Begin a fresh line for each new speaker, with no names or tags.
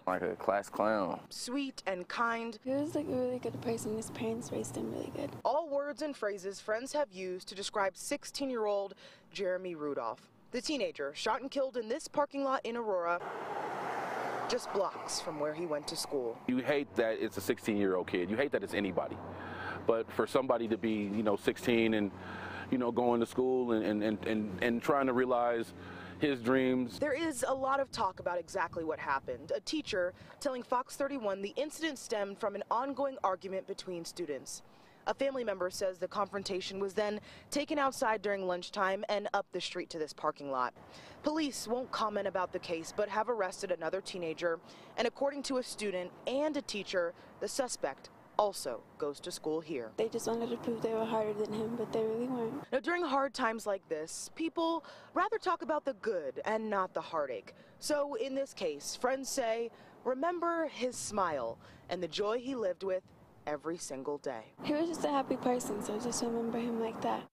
Like a class clown.
Sweet and kind.
He was like a really good person. His parents raised him really good.
All words and phrases friends have used to describe 16-year-old Jeremey Rudolph. The teenager shot and killed in this parking lot in Aurora, just blocks from where he went to school.
You hate that it's a 16-year-old kid. You hate that it's anybody. But for somebody to be, 16 and, going to school and trying to realize his dreams.
There is a lot of talk about exactly what happened. A teacher telling Fox 31 the incident stemmed from an ongoing argument between students. A family member says the confrontation was then taken outside during lunchtime and up the street to this parking lot. Police won't comment about the case, but have arrested another teenager. And according to a student and a teacher, the suspect also goes to school here.
They just wanted to prove they were harder than him, but they really weren't.
Now, during hard times like this, people rather talk about the good and not the heartache. So in this case, friends say, remember his smile and the joy he lived with every single day.
He was just a happy person, so just remember him like that.